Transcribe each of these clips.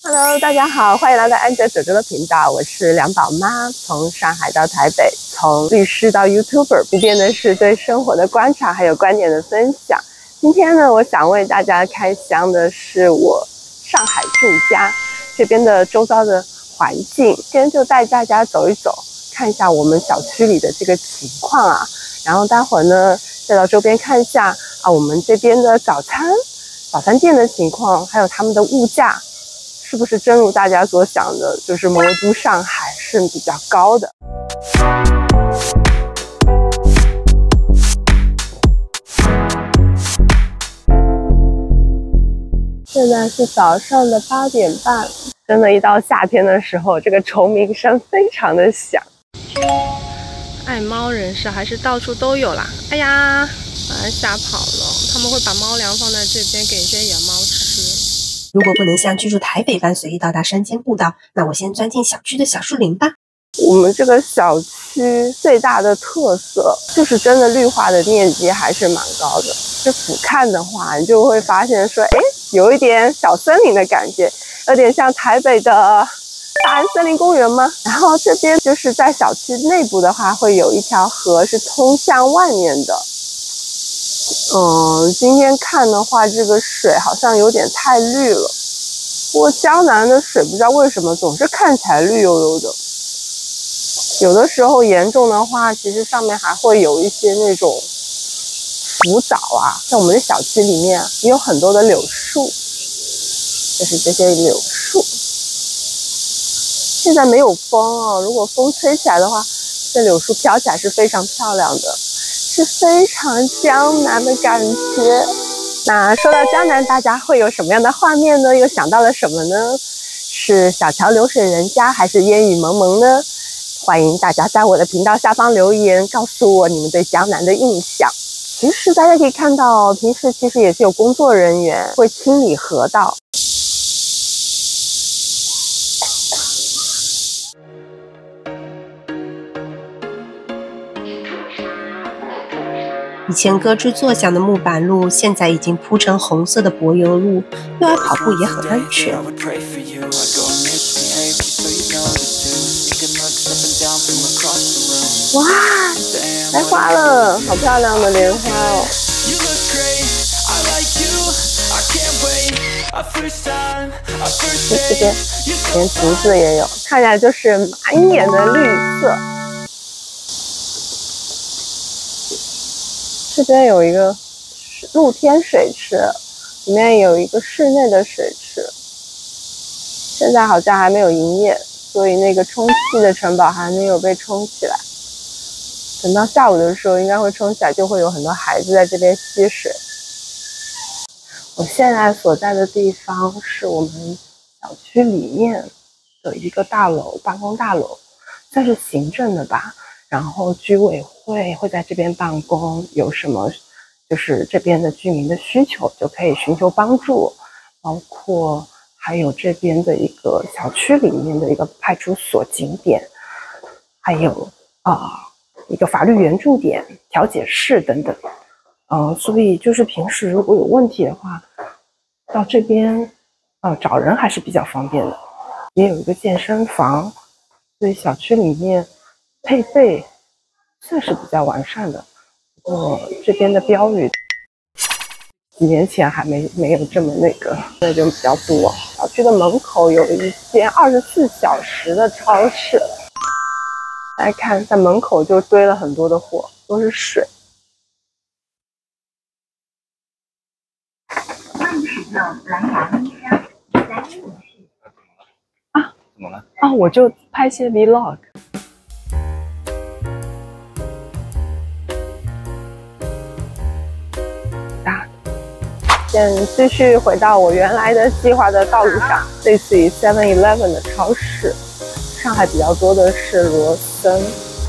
Hello， 大家好，欢迎来到安哲走着的频道，我是两宝妈，从上海到台北，从律师到 YouTuber， 不变的是对生活的观察还有观点的分享。今天呢，我想为大家开箱的是我上海住家这边的周遭的环境，今天就带大家走一走，看一下我们小区里的这个情况啊，然后待会儿呢再到周边看一下啊，我们这边的早餐店的情况，还有他们的物价。是不是正如大家所想的，就是魔都上海是比较高的？现在是早上的8点半，真的，一到夏天的时候，这个虫鸣声非常的响。爱猫人士还是到处都有啦。哎呀，把它吓跑了。他们会把猫粮放在这边给这些野猫吃。 如果不能像居住台北般随意到达山间步道，那我先钻进小区的小树林吧。 我们这个小区最大的特色就是真的绿化的面积还是蛮高的。这俯瞰的话，你就会发现说，有一点小森林的感觉，有点像台北的大安森林公园吗？然后这边就是在小区内部的话，会有一条河是通向外面的。今天看的话，这个水好像有点太绿了。不过江南的水不知道为什么总是看起来绿油油的，有的时候严重的话，其实上面还会有一些那种浮藻啊。像我们的小区里面也有很多的柳树，就是这些柳树。现在没有风啊，如果风吹起来的话，这柳树飘起来是非常漂亮的。是非常江南的感觉。那说到江南，大家会有什么样的画面呢？又想到了什么呢？是小桥流水人家，还是烟雨蒙蒙呢？欢迎大家在我的频道下方留言，告诉我你们对江南的印象。其实大家可以看到，平时其实也是有工作人员会清理河道。 以前咯吱作响的木板路，现在已经铺成红色的柏油路，用来跑步也很安全。 哇，开花了，好漂亮的莲花哦！这边连竹子也有，看起来就是满眼的绿色。这边有一个露天水池，里面有一个室内的水池，现在好像还没有营业，所以那个充气的城堡还没有被充起来。等到下午的时候应该会充起来，就会有很多孩子在这边嬉水。我现在所在的地方是我们小区里面的一个大楼，办公大楼，算是行政的吧。然后居委会在这边办公，有什么就是这边的居民的需求就可以寻求帮助，包括还有这边的一个小区里面的一个派出所景点，还有一个法律援助点、调解室等等。所以就是平时如果有问题的话，到这边找人还是比较方便的。也有一个健身房，所以小区里面配备算是比较完善的。不过这边的标语几年前还没有这么那个，那就比较多。小区的门口有一间24小时的超市，来看在门口就堆了很多的货，都是水。 怎么了？ 我就拍些 vlog。继续回到我原来的计划的道路上，类似于 7-Eleven 的超市。上海比较多的是罗森。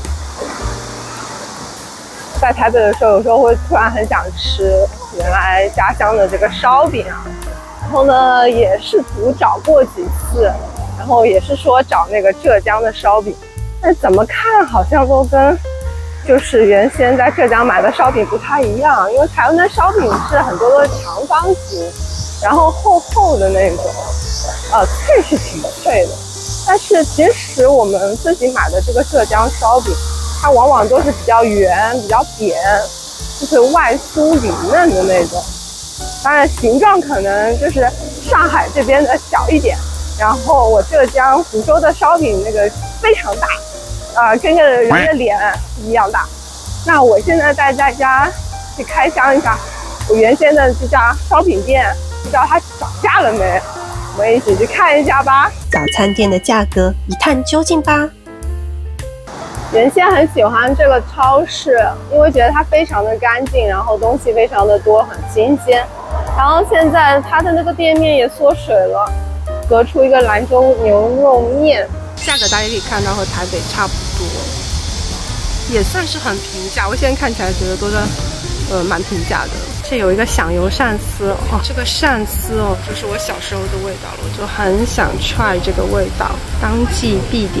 在台北的时候，有时候会突然很想吃原来家乡的这个烧饼啊，然后呢也试图找过几次，然后也是说找那个浙江的烧饼，但怎么看好像都跟就是原先在浙江买的烧饼不太一样，因为台湾的烧饼是很多的长方形，然后厚厚的那种， 脆是挺脆的，但是其实我们自己买的这个浙江烧饼，它往往都是比较圆、比较扁，就是外酥里嫩的那种。当然形状可能就是上海这边的小一点，然后我浙江湖州的烧饼那个非常大，跟个人的脸一样大。那我现在带大家去开箱一下我原先的这家烧饼店，不知道它涨价了没？我们一起去看一下吧。 早餐店的价格一探究竟吧。 原先很喜欢这个超市，因为觉得它非常的干净，然后东西非常的多，很新鲜。然后现在它的那个店面也缩水了，隔出一个兰州牛肉面，价格大家可以看到和台北差不多，也算是很平价。我现在看起来觉得都是蛮平价的。这有一个响油鳝丝哦，这个鳝丝哦，就是我小时候的味道了，我就很想 try 这个味道，当季必点。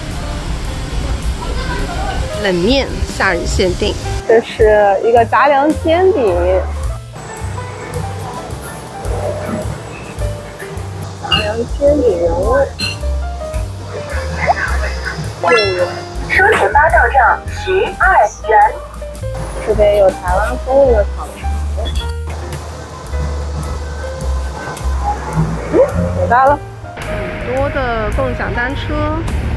冷面夏日限定，这是一个杂粮煎饼，杂粮煎饼原味，6元，收钱发到账12元。这边有台湾风味的烤肠，有到了，很多的共享单车。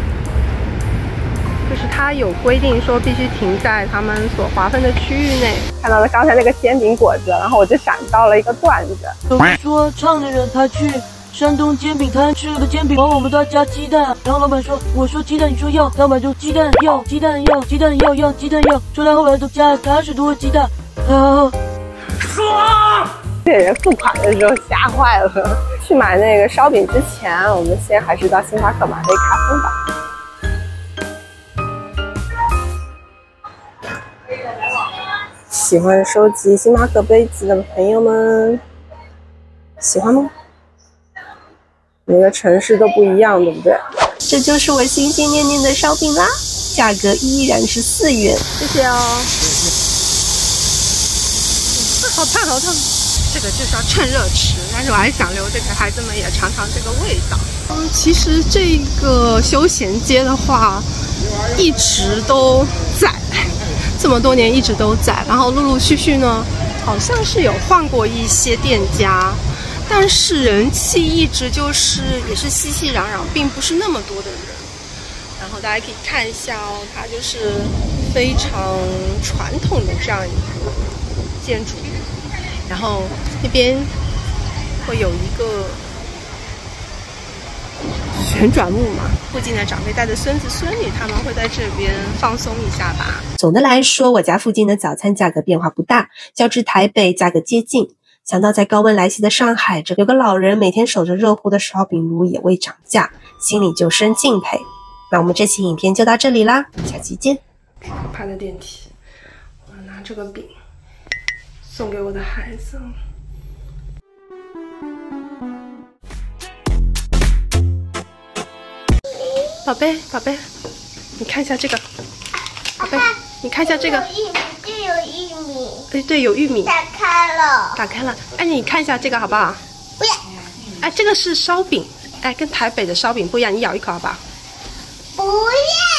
就是它有规定说必须停在他们所划分的区域内。看到了刚才那个煎饼果子，然后我就想到了一个段子。 有人说唱的人他去山东煎饼摊吃了个煎饼，然后我们都要加鸡蛋，然后老板说我说鸡蛋你说要，老板就鸡蛋要鸡蛋要鸡蛋要要鸡蛋要，说到后来都加了80多个鸡蛋。 爽！这人付款的时候吓坏了。去买那个烧饼之前，我们先还是到星巴克买杯咖啡吧。喜欢收集星巴克杯子的朋友们，喜欢吗？每个城市都不一样，对不对？ 这就是我心心念念的烧饼啦，价格依然是4元。 谢谢哦。好烫，好烫！这个就是要趁热吃，但是我还想留着给孩子们也尝尝这个味道。其实这个休闲街的话，一直都在。这么多年一直都在，然后陆陆续续呢，好像是有换过一些店家，但是人气一直就是也是熙熙攘攘，并不是那么多的人。然后大家可以看一下哦，它就是非常传统的这样一个建筑，然后那边会有一个旋转木马，附近的长辈带着孙子孙女，他们会在这边放松一下吧。 总的来说，我家附近的早餐价格变化不大，较之台北价格接近。想到在高温来袭的上海，这有个老人每天守着热乎的烧饼炉也未涨价，心里就生敬佩。那我们这期影片就到这里啦，下期见。 可怕的电梯，我要拿这个饼送给我的孩子。宝贝，宝贝，你看一下这个。宝贝，你看一下这个。 这有玉米。 哎，对，有玉米。 打开了。 打开了。哎，你看一下这个好不好？ 不要。 哎，这个是烧饼，哎，跟台北的烧饼不一样，你咬一口好不好？ 不要。